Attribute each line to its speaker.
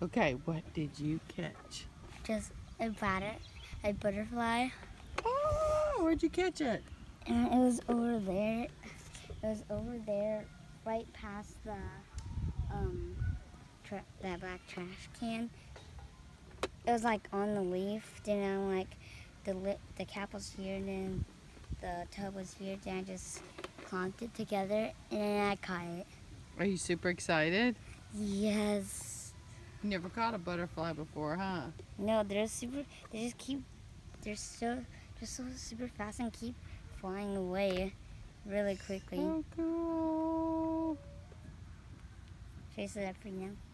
Speaker 1: Okay, what did you catch?
Speaker 2: Just a butterfly.
Speaker 1: Oh, where'd you catch it?
Speaker 2: And it was over there. It was over there, right past the that black trash can. It was like on the leaf. Then I'm like, the cap was here, and then the tub was here. Then I just clumped it together, and then I caught it.
Speaker 1: Are you super excited?
Speaker 2: Yes.
Speaker 1: You never caught a butterfly before, huh?
Speaker 2: No, they're super. They just keep. They're just so super fast and keep flying away really quickly.
Speaker 1: So cool.
Speaker 2: Should I set up for you now?